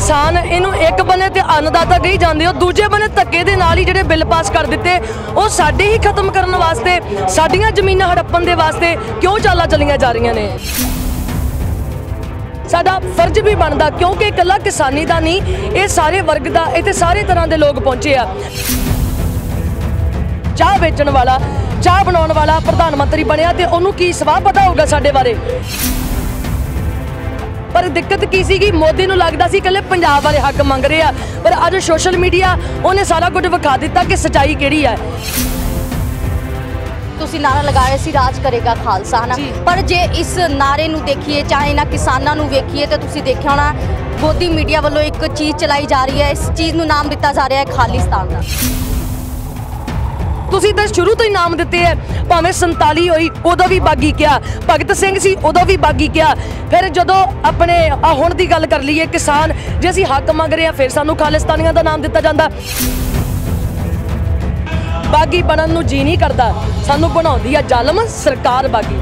किसान इनू एक बने ते अन्नदाता कही जाते हो, दूजे बने धक्के दे नाल ही जिहड़े बिल पास कर दिते वो साडे ही खत्म करने वास्ते, साडियां जमीनां हड़प्पण दे वास्ते क्यों चालां चलियां जा रही ने। साडा फर्ज भी बनता क्योंकि इकल्ला किसानी का नहीं, ये सारे वर्ग का, इत्थे सारे तरह के लोग पहुंचे आ। चाह बेचण वाला, चाह बनाने वाला प्रधानमंत्री बनया ते उन्होंने की सवाह पता होगा साडे बारे। पर दिक्कत की सी कि मोदी नूं लगदा सी कल्ले पंजाब वाले हक मंग रहे आ, पर अज सोशल मीडिया उन्हें सारा कुछ विखा दिता कि सच्चाई किहड़ी है। तुसी नारा लगा रहे सी राज करेगा खालसा है ना, पर जे इस नारे नूं देखिए चाहे ना किसानां नूं वेखिए तो तुसी देखिया होना मोदी मीडिया वालों एक चीज़ चलाई जा रही है, इस चीज़ नूं नाम दिता जा रहा है खालिस्तान का। तुसी तो शुरू तो ही नाम दिते है, भावें 47 होई उदों भी बागी किया, भगत सिंह सी उदों भी बागी किया, फिर जदों अपने हुण दी गल कर लीए किसान जे असीं हक मंग रहे हैं फिर सानू खालिस्तानियां दा नाम दिता जांदा। बागी बनन नूं जी नहीं करदा, सानू बनाउंदी है जालम सरकार बागी।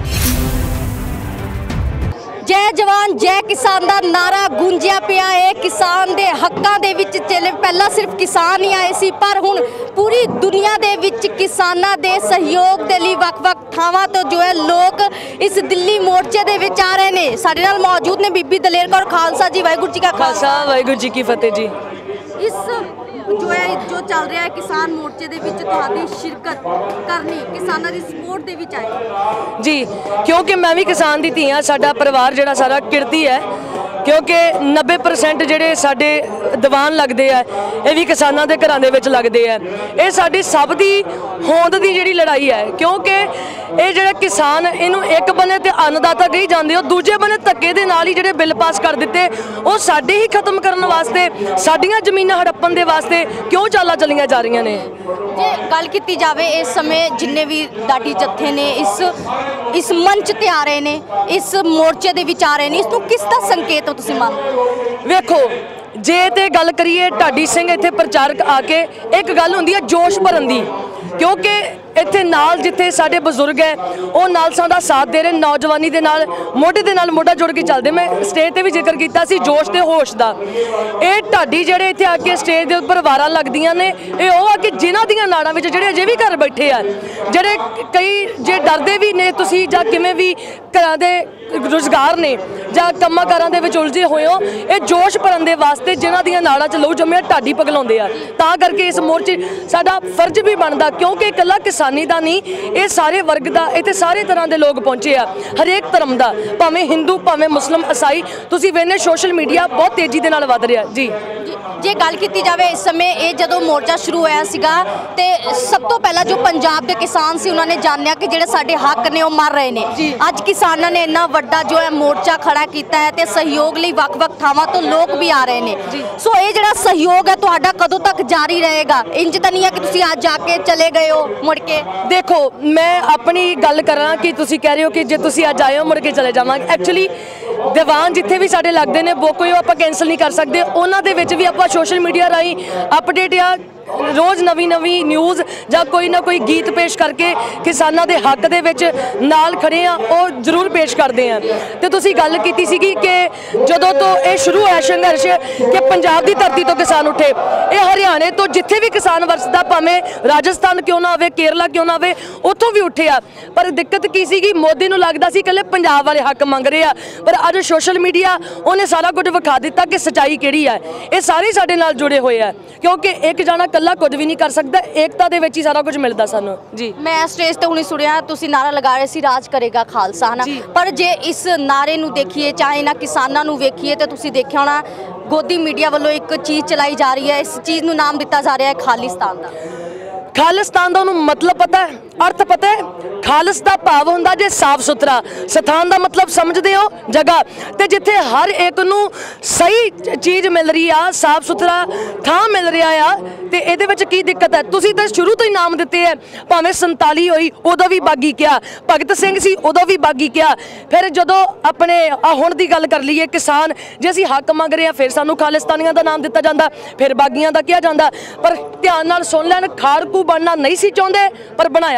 जय जवान जय किसान का नारा गूंजिया पिया है, किसान दे हक्कां दे विच चले। पहला सिर्फ किसान ही आए सी, पर हुण पूरी दुनिया दे विच किसानां दे सहयोग दे लई वख-वख थावां तो जो है लोग इस दिल्ली मोर्चे दे विच आ रहे ने। साडे नाल मौजूद ने बीबी दलेर कौर खालसा जी, वाहिगुरू जी का खालसा वाहिगुरू जी की फतेह जी। इस जो है जो चल रहा है किसान मोर्चे दे विच तुहाडी शिरकत करनी, किसानां दी सपोर्ट दे विच आए जी, क्योंकि मैं भी किसान दी धी हां, साडा परिवार जिहड़ा सारा किरती है, क्योंकि 90% जिहड़े साडे दीवान लगदे आ ये भी किसानां दे घरां दे विच लगदे आ। ये साडी सब दी होंद दी जिहड़ी लड़ाई है, क्योंकि ये जिहड़ा किसान इनू एक बने ते अन्नदाता कही जाते हो, दूजे बने धक्के दे नाल ही जिहड़े बिल पास कर दिते वो साडे ही खत्म करने वास्ते, साडियां जमीनां हड़प्पण दे वास्ते क्यों चालां चलियां जा रही ने। जे गल की जाए इस समय जिन्ने भी दाढ़ी जत्थे ने इस मंच ते आ रहे ने, इस मोर्चे दे विच आ रहे ने, इसनूं किस दा संकेत हो तुसीं मानदे? वेखो जे ते गल करिए ढाडी सिंह इत्थे प्रचारक आके एक गल हुंदी है जोश भरन दी, क्योंकि इत्थे नाल जिथे साडे बजुर्ग है वो नाल साडा साथ दे रहे, नौजवानी दे नाल मोढा जुड़ के चलदे। मैं स्टेज ते भी जिक्र कीता सी जोश ते होश दा। ये ढाडी जिहड़े इत्थे आके स्टेज दे उपर वारां लगदियां ने, ये ओ आ कि जिन्हां दियां नाड़ां विच जिहड़े अजे भी घर बैठे आ, जिहड़े कई जे डरदे भी ने तुसीं जां किवें भी घरां दे रोजगार ने जां कम्मां कारां दे विच उलझे होए हो, ये जोश भरन दे वास्ते जिन्हां दियां नाड़ां च लहू जम्मिआ ढाडी पगलाउंदे आ। तां करके इस मोर्चे साडा फर्ज भी बनदा, क्योंकि इकल्ला किसानी का नहीं, ये सारे वर्ग का, इत्थे सारे तरह के लोग पहुंचे आ, हरेक धर्म का, भावें हिंदू भावें मुस्लिम ईसाई। तुसीं वेखने सोशल मीडिया बहुत तेजी दे नाल वध रहा जी। जे गल की जाए इस समय ये जदों मोर्चा शुरू होया सीगा ते सब तो पहला जो पंजाब के किसान सी उन्होंने जानिया कि जिहड़े साडे हक ने वो मर रहे ने। अज किसानां ने इन्ना वड्डा जो है मोर्चा खड़ा किया है ते सहयोग लई वख-वख थावां तो लोग भी आ रहे ने। सो ये जिहड़ा सहयोग है तुहाडा कदों तक जारी रहेगा? इंज तां नहीं है कि तुसीं अज जाके चले गए हो मुड़ के? देखो मैं अपनी गल करा कि तुसीं कह रहे हो कि जे तुसीं अज आए हो मुड़ के चले जावांगे, एक्चुअली दीवान जिथे भी साडे लगदे ने वो कोई आपां कैंसल नहीं कर सकते, उन्हां दे विच भी आपां सोशल मीडिया राही अपडेट या रोज़ नवी न्यूज़ जां कोई ना कोई गीत पेश करके किसानां दे हक दे विच नाल खड़े आ वो जरूर पेश करते हैं। तो तुसीं गल कीती सी कि जदों तो ये शुरू होया संघर्ष कि पंजाब की धरती तो किसान उठे, ये हरियाणे तो जिथे भी किसान वरसदा, भावें राजस्थान क्यों ना होवे केरला क्यों ना होवे, उत्थों भी उठे आ। पर दिक्कत की सी कि मोदी नूं लगदा सी कल्ले पंजाब वाले हक मंग रहे आ, पर अज सोशल मीडिया उन्हें सारा कुछ विखा दिता कि सच्चाई किहड़ी है। ये सारे साडे नाल जुड़े हुए आ, क्योंकि एक जाना कल्ला कुछ भी नहीं कर सकता, एकता दे विच ही सारा कुछ मिलता सानू जी। मैं स्टेज ते हुणे सुनिया तुसीं नारा लगा रहे सी राज करेगा खालसा है ना, पर जे इस नारे नूं देखिए चाहे ना किसानां नूं वेखिए तो तुसीं देखिया होना गोदी मीडिया वालों एक चीज़ चलाई जा रही है, इस चीज़ नूं नाम दिता जा रहा है खालिस्तान का। खालिस्तान का उन्होंने मतलब पता है, अर्थ पता है? खालिस का भाव होंदा जे साफ सुथरा, स्थान का मतलब समझते हो जगह, तो जिथे हर एक नू सही चीज़ मिल रही आ, साफ सुथरा थां मिल रहा आ, तो ये की दिक्कत है? तुसीं तो शुरू तो ही नाम दिते है, भावें 47 होई उदों भी बागी किया, भगत सिंह सी उदों भी बागी किया, फिर जदों अपने हुण दी गल कर लीए किसान जे असीं हक मंग रहे हैं फिर सानू खालिस्तानियां दा नाम दिता जांदा, फिर बागियां दा किया जांदा। पर ध्यान नाल सुन लैण, खाड़कू बनना नहीं सी चाहुंदे पर बनाया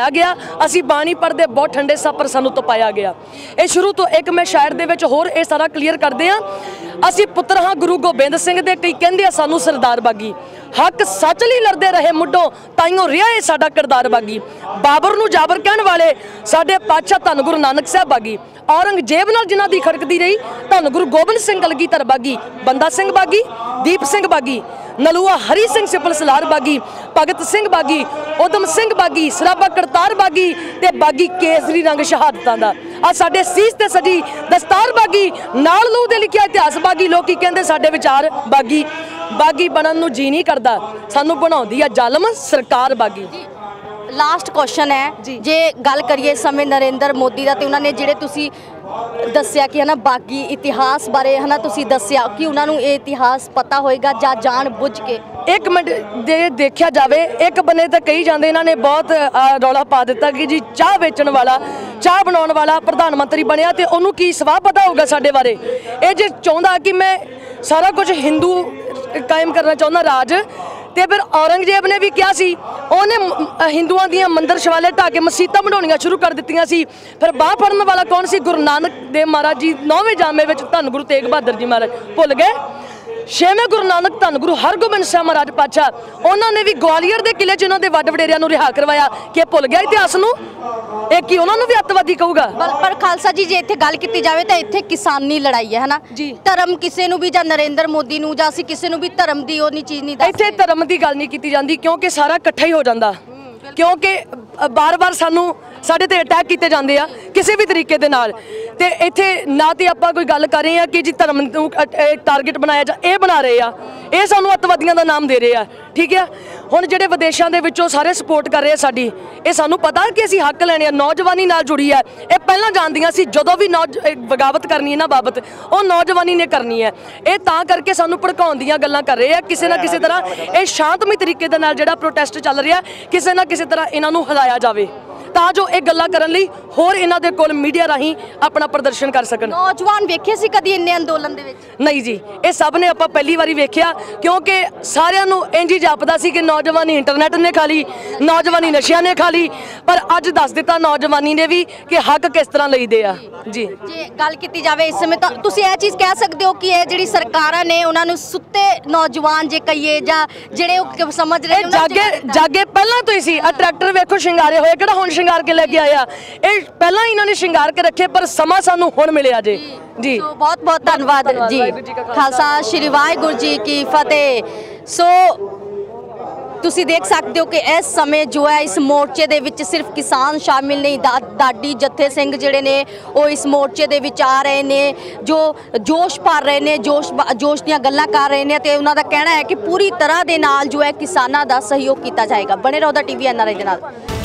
ਬੁਲਾਇਆ ਗਿਆ। ਅਸੀਂ ਬਾਣੀ ਪੜ੍ਹਦੇ ਬਹੁਤ ਠੰਡੇ ਸਾਂ ਪਰ ਸਾਨੂੰ ਤਪਾਇਆ ਗਿਆ। ਇਹ ਸ਼ੁਰੂ ਤੋਂ ਇੱਕ ਮੈਂ ਸ਼ਾਇਰ ਦੇ ਵਿੱਚ ਹੋਰ ਇਹ ਸਾਰਾ ਕਲੀਅਰ ਕਰਦੇ ਹਾਂ। ਅਸੀਂ ਪੁੱਤਰ ਹਾਂ ਗੁਰੂ ਗੋਬਿੰਦ ਸਿੰਘ ਦੇ, ਕਈ ਕਹਿੰਦੇ ਆ ਸਾਨੂੰ ਸਰਦਾਰ ਬਾਗੀ। ਹੱਕ ਸੱਚ ਲਈ ਲੜਦੇ ਰਹੇ ਮੁੱਢੋਂ, ਤਾਈਓ ਰਿਹਾ ਇਹ ਸਾਡਾ ਕਿਰਦਾਰ ਬਾਗੀ। ਬਾਬਰ ਨੂੰ ਜਾਬਰ ਕਹਿਣ ਵਾਲੇ ਸਾਡੇ ਪਾਤਸ਼ਾਹ ਧੰਨ ਗੁਰੂ ਨਾਨਕ ਸਾਹਿਬ ਬਾਗੀ। ਔਰੰਗਜ਼ੇਬ ਨਾਲ ਜਿਨ੍ਹਾਂ ਦੀ ਖੜਕਦੀ ਰਹੀ ਧੰਨ ਗੁਰੂ ਗੋਬਿੰਦ ਸਿੰਘ ਕਲਗੀਧਰ ਬਾਗੀ। ਬੰਦਾ ਸਿੰਘ ਬਾਗੀ, ਦੀਪ ਸਿੰਘ ਬਾਗੀ, ਨਲੂਆ ਹਰੀ ਸਿੰਘ ਸਿਪਲ ਸਲਾਰ ਬਾਗੀ, ਭਗਤ ਸਿੰਘ ਬਾਗੀ, ਉਦਮ ਸਿੰਘ ਬਾਗੀ, ਸਰਾਭਾ ਕਰਤਾਰ ਬਾਗੀ ਤੇ ਬਾਗੀ ਕੇਸਰੀ ਰੰਗ ਸ਼ਹਾਦਤਾਂ ਦਾ। ਆ ਸਾਡੇ ਸੀਸ ਤੇ ਸਜੀ ਦਸਤਾਰ ਬਾਗੀ, ਨਾਲ ਲੂ ਦੇ ਲਿਖਿਆ ਇਤਿਹਾਸ ਬਾਗੀ। ਲੋਕੀ ਕਹਿੰਦੇ ਸਾਡੇ ਵਿਚਾਰ ਬਾਗੀ। ਬਾਗੀ ਬਣਨ ਨੂੰ ਜੀ ਨਹੀਂ ਕਰਦਾ, ਸਾਨੂੰ ਬਣਾਉਂਦੀ ਆ ਜ਼ਾਲਮ ਸਰਕਾਰ ਬਾਗੀ। ਲਾਸਟ ਕੁਐਸਚਨ ਹੈ, ਜੇ ਗੱਲ ਕਰੀਏ ਇਸ ਸਮੇਂ ਨਰਿੰਦਰ ਮੋਦੀ ਦਾ, ਤੇ ਉਹਨਾਂ ਨੇ ਜਿਹੜੇ ਤੁਸੀਂ ਦੱਸਿਆ ਕਿ ਬਾਗੀ ਇਤਿਹਾਸ ਬਾਰੇ ਤੁਸੀਂ ਦੱਸਿਆ ਕਿ ਉਹਨਾਂ ਨੂੰ ਇਹ ਇਤਿਹਾਸ ਪਤਾ ਹੋਏਗਾ ਜਾਂ ਜਾਣ ਬੁੱਝ ਕੇ? ਇੱਕ ਮਿੰਟ ਜੇ ਦੇਖਿਆ ਜਾਵੇ, ਇੱਕ ਬੰਨੇ ਤਾਂ ਕਹੀ ਜਾਂਦੇ ਇਹਨਾਂ ਨੇ ਬਹੁਤ ਰੌਲਾ ਪਾ ਦਿੱਤਾ ਕਿ ਜੀ ਚਾਹ ਵੇਚਣ ਵਾਲਾ, ਚਾਹ ਬਣਾਉਣ ਵਾਲਾ ਪ੍ਰਧਾਨ ਮੰਤਰੀ ਬਣਿਆ ਤੇ ਉਹਨੂੰ ਕੀ ਸਵਾਹ ਪਤਾ ਹੋਊਗਾ ਸਾਡੇ ਬਾਰੇ। ਇਹ ਜੇ ਚਾਹੁੰਦਾ ਕਿ ਮੈਂ ਸਾਰਾ ਕੁਝ ਹਿੰਦੂ ਕਾਇਮ ਕਰਨਾ ਚਾਹੁੰਦਾ ਰਾਜ, ਤੇ ਫਿਰ ਔਰੰਗਜ਼ੇਬ ਨੇ ਵੀ ਕਿਹਾ ਸੀ, ਉਹਨੇ ਹਿੰਦੂਆਂ ਦੀਆਂ ਮੰਦਰ ਸ਼ਿਵਾਲੇ ਢਾਹ ਕੇ ਮਸੀਤਾਂ ਬਣਾਉਣੀਆਂ ਸ਼ੁਰੂ ਕਰ ਦਿੱਤੀਆਂ ਸੀ। ਫਿਰ ਬਾਹ ਫੜਨ ਵਾਲਾ ਕੌਣ ਸੀ? ਗੁਰੂ ਨਾਨਕ ਦੇਵ ਮਹਾਰਾਜ ਜੀ 9ਵੇਂ ਜਾਮੇ ਵਿੱਚ ਧੰਨ ਗੁਰੂ ਤੇਗ ਬਹਾਦਰ ਜੀ ਮਹਾਰਾਜ ਭੁੱਲ ਗਏ। 6ਵੇਂ ਗੁਰੂ ਨਾਨਕ ਧੰਨ ਗੁਰੂ ਹਰਗੋਬਿੰਦ ਸਾਹਿਬ ਮਹਾਰਾਜ ਪਾਤਸ਼ਾਹ, ਉਹਨਾਂ ਨੇ ਵੀ ਗਵਾਲੀਅਰ ਦੇ ਕਿਲੇ 'ਚ ਉਹਨਾਂ ਦੇ ਵੱਡ ਵਡੇਰਿਆਂ ਨੂੰ ਰਿਹਾ ਕਰਵਾਇਆ। ਕਿ ਭੁੱਲ ਗਿਆ ਇਤਿਹਾਸ ਨੂੰ? ਇਹ ਕੀ ਉਹਨਾਂ ਨੂੰ ਵੀ ਅੱਤਵਾਦੀ ਕਹੂਗਾ? ਪਰ ਖਾਲਸਾ ਜੀ, ਜੇ ਇੱਥੇ ਗੱਲ ਕੀਤੀ ਜਾਵੇ ਤਾਂ ਇੱਥੇ ਕਿਸਾਨੀ ਲੜਾਈ ਹੈ ਨਾ ਜੀ। ਧਰਮ ਕਿਸੇ ਨੂੰ ਵੀ ਜਾਂ ਨਰਿੰਦਰ ਮੋਦੀ ਨੂੰ ਜਾਂ ਅਸੀਂ ਕਿਸੇ ਨੂੰ ਵੀ ਧਰਮ ਦੀ ਉਹ ਨਹੀਂ ਚੀਜ਼ ਨਹੀਂ ਦੱਸਦੇ। ਇੱਥੇ ਧਰਮ ਦੀ ਗੱਲ ਨਹੀਂ ਕੀਤੀ ਜਾਂਦੀ ਕਿਉਂਕਿ ਸਾਰਾ ਇਕੱਠਾ ਹੀ ਹੋ ਜਾਂਦਾ। ਕਿਉਂਕਿ ਬਾਰ-ਬਾਰ ਸਾਡੇ ਤੇ ਅਟੈਕ ਕੀਤੇ ਜਾਂਦੇ ਆ ਕਿਸੇ ਵੀ ਤਰੀਕੇ ਦੇ ਨਾਲ। ਤੇ ਇੱਥੇ ਨਾ ਤੇ ਆਪਾਂ ਕੋਈ ਗੱਲ ਕਰ ਰਹੇ ਆ ਕਿ ਜੀ ਧਰਮ ਨੂੰ ਟਾਰਗੇਟ ਬਣਾਇਆ ਜਾਂ ਇਹ ਬਣਾ ਰਹੇ ਆ, ਇਹ ਸਾਨੂੰ ਅੱਤਵਾਦੀਆਂ ਦਾ ਨਾਮ ਦੇ ਰਹੇ ਆ। ਠੀਕ ਹੈ, ਹੁਣ ਜਿਹੜੇ ਵਿਦੇਸ਼ਾਂ ਦੇ ਵਿੱਚੋਂ ਸਾਰੇ ਸਪੋਰਟ ਕਰ ਰਹੇ ਆ ਸਾਡੀ, ਇਹ ਸਾਨੂੰ ਪਤਾ ਕਿ ਅਸੀਂ ਹੱਕ ਲੈਣੇ ਆ। ਨੌਜਵਾਨੀ ਨਾਲ ਜੁੜੀ ਹੈ, ਇਹ ਪਹਿਲਾਂ ਜਾਣਦੀਆਂ ਸੀ ਜਦੋਂ ਵੀ ਬਗਾਵਤ ਕਰਨੀ ਇਹਨਾਂ ਬਾਬਤ ਉਹ ਨੌਜਵਾਨੀ ਨੇ ਕਰਨੀ ਹੈ। ਇਹ ਤਾਂ ਕਰਕੇ ਸਾਨੂੰ ਭੜਕਾਉਣ ਦੀਆਂ ਗੱਲਾਂ ਕਰ ਰਹੇ ਆ। ਕਿਸੇ ਨਾ ਕਿਸੇ ਤਰ੍ਹਾਂ ਇਹ ਸ਼ਾਂਤਮਈ ਤਰੀਕੇ ਦੇ ਨਾਲ ਜਿਹੜਾ ਪ੍ਰੋਟੈਸਟ ਚੱਲ ਰਿਹਾ, ਕਿਸੇ ਨਾ ਕਿਸੇ ਤਰ੍ਹਾਂ ਇਹਨਾਂ ਨੂੰ ਹਿਲਾਇਆ ਜਾਵੇ ਤਾਂ ਜੋ ਇਹ ਗੱਲਾਂ ਕਰਨ ਲਈ ਹੋਰ ਇਹਨਾਂ ਦੇ ਕੋਲ ਮੀਡੀਆ ਰਾਹੀਂ ਆਪਣਾ ਪ੍ਰਦਰਸ਼ਨ ਕਰ ਸਕਣ। ਨੌਜਵਾਨ ਵੇਖੇ ਸੀ ਕਦੀ ਇੰਨੇ ਅੰਦੋਲਨ ਦੇ ਵਿੱਚ? ਨਹੀਂ ਜੀ, ਇਹ ਸਭ ਨੇ ਆਪਾਂ ਪਹਿਲੀ ਵਾਰੀ ਵੇਖਿਆ ਕਿਉਂਕਿ ਸਾਰਿਆਂ ਨੂੰ ਇੰਝ ਹੀ ਜਾਪਦਾ ਸੀ ਕਿ ਨੌਜਵਾਨੀ ਇੰਟਰਨੈਟ ਨੇ ਖਾ ਲਈ, ਨੌਜਵਾਨੀ ਨਸ਼ਿਆਂ ਨੇ ਖਾ ਲਈ। ਪਰ ਅੱਜ ਦੱਸ ਦਿੱਤਾ ਨੌਜਵਾਨੀ ਨੇ ਵੀ ਕਿ ਹੱਕ ਕਿਸ ਤਰ੍ਹਾਂ ਲਈਦੇ ਆ। ਜੀ, ਜੇ ਗੱਲ ਕੀਤੀ ਜਾਵੇ ਇਸ ਸਮੇਂ ਤਾਂ ਤੁਸੀਂ ਇਹ ਚੀਜ਼ ਕਹਿ ਸਕਦੇ ਹੋ ਕਿ ਇਹ ਜਿਹੜੀ ਸਰਕਾਰਾਂ ਨੇ ਉਹਨਾਂ ਨੂੰ ਸੁੱਤੇ ਨੌਜਵਾਨ ਜੇ ਕਹੀਏ ਜਾਂ ਜਿਹੜੇ ਉਹ ਸਮਝ ਰਹੇ ਨੇ ਜਾਗੇ ਪਹਿਲਾਂ ਤੋਂ ਹੀ ਸੀ। ਆ ਟਰੈਕਟਰ ਵੇਖੋ ਸ਼ਿੰਗਾਰੇ ਹੋਏ, ਕਿਹੜਾ ਹੁਣ ਸ਼ਿੰਗਾਰ ਕੇ ਲੈ ਕੇ ਆਇਆ? ਇਹ ਪਹਿਲਾਂ ਹੀ ਇਹਨਾਂ ਨੇ ਸ਼ਿੰਗਾਰ ਕੇ ਰੱਖੇ ਪਰ ਸਮਾਂ ਸਾਨੂੰ ਹੁਣ ਮਿਲਿਆ ਜੀ। ਜੀ, ਬਹੁਤ ਬਹੁਤ ਧੰਨਵਾਦ ਜੀ। ਖਾਲਸਾ ਸ਼੍ਰੀ ਵਾਹਿਗੁਰੂ ਜੀ ਕੀ ਫਤਿਹ। ਸੋ ਤੁਸੀਂ ਦੇਖ ਸਕਦੇ ਹੋ ਕਿ ਇਸ ਸਮੇਂ ਜੋ ਹੈ ਇਸ ਮੋਰਚੇ ਦੇ ਵਿੱਚ ਸਿਰਫ ਕਿਸਾਨ ਸ਼ਾਮਿਲ ਨਹੀਂ, ਦਾਡੀ ਜੱਥੇ ਸਿੰਘ ਜਿਹੜੇ ਨੇ ਉਹ ਇਸ ਮੋਰਚੇ ਦੇ ਵਿੱਚ ਆ ਰਹੇ ਨੇ, ਜੋ ਜੋਸ਼ ਭਰ ਰਹੇ ਨੇ, ਜੋਸ਼ ਦੀਆਂ ਗੱਲਾਂ ਕਰ ਰਹੇ ਨੇ ਤੇ ਉਹਨਾਂ ਦਾ ਕਹਿਣਾ ਹੈ ਕਿ ਪੂਰੀ ਤਰ੍ਹਾਂ ਦੇ ਨਾਲ ਜੋ ਹੈ ਕਿਸਾਨਾਂ ਦਾ ਸਹਿਯੋਗ ਕੀਤਾ ਜਾਏਗਾ। ਬਣੇ ਰਹੋ ਦਾ TV NRI ਦੇ ਨਾਲ।